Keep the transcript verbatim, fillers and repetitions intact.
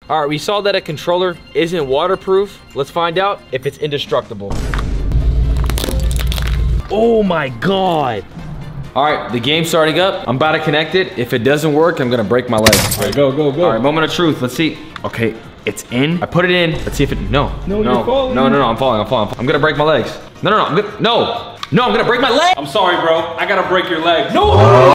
All right, we saw that a controller isn't waterproof. Let's find out if it's indestructible. Oh my God. All right, the game's starting up. I'm about to connect it. If it doesn't work, I'm gonna break my leg. All right, go, go, go. All right, moment of truth. Let's see. Okay, it's in. I put it in. Let's see if it, no. No, no, you're falling. No, no, no, I'm falling, I'm falling. I'm gonna break my legs. No, no, no, I'm gonna, no. No, I'm gonna break my leg. I'm sorry, bro. I gotta break your legs. No.